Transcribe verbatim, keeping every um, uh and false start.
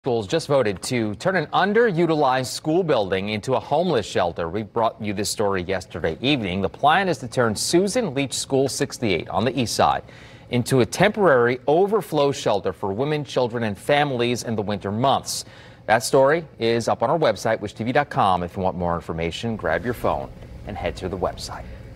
Schools just voted to turn an underutilized school building into a homeless shelter. We brought you this story yesterday evening. The plan is to turn Susan Leach School sixty-eight on the east side into a temporary overflow shelter for women, children, and families in the winter months. That story is up on our website, wish T V dot com. If you want more information, grab your phone and head to the website.